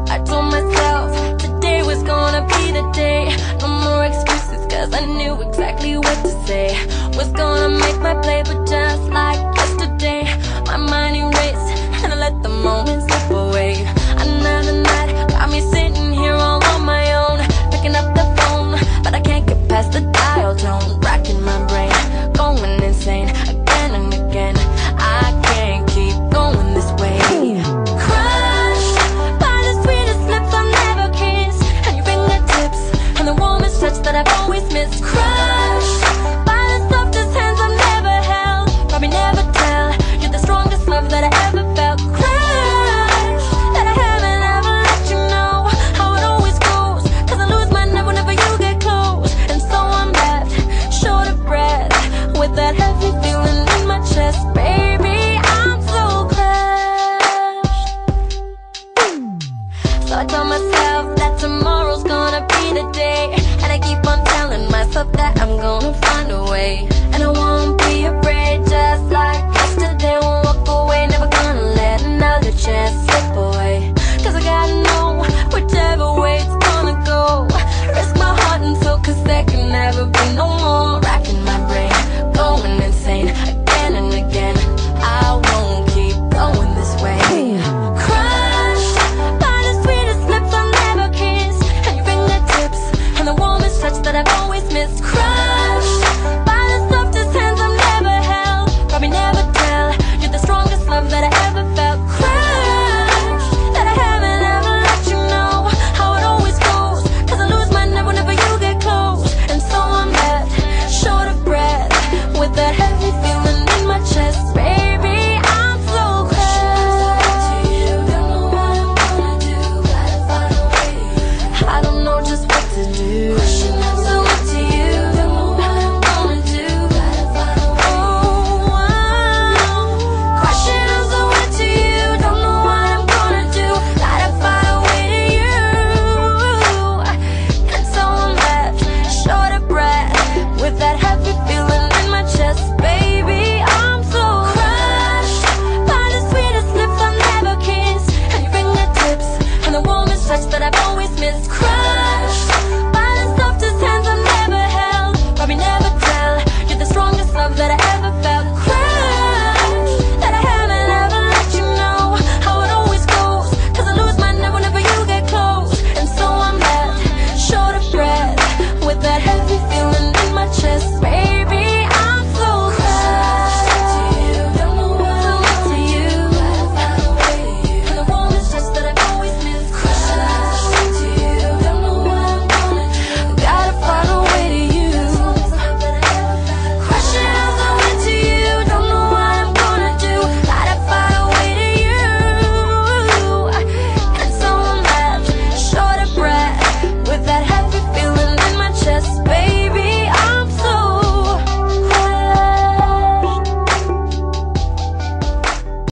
I told myself today was gonna be the day. No more excuses, cause I knew exactly what to say. Was gonna make my play, but just like yesterday, my mind erased and I let the moment slip away. Another night got me sitting here all on my own, picking up the phone, but I can't get past the dial tone. Racking my brain, going insane again and again. I can't keep going this way. Crushed by the sweetest lips I've never kissed, and your fingertips and the warmest touch that I've always missed. Crushed by the softest hands I've never held, probably never tell. You're the strongest love that I ever felt. Crushed that I haven't ever let you know how it always goes, cause I lose my nerve whenever you get close. And so I'm left short of breath with that heavy feeling in my chest. Baby, I'm so crushed. So I told myself that tomorrow's gonna be the day, and I keep on telling myself that I'm gonna find a way. And I won't be afraid, just like yesterday. Won't walk away, never gonna let another chance slip away.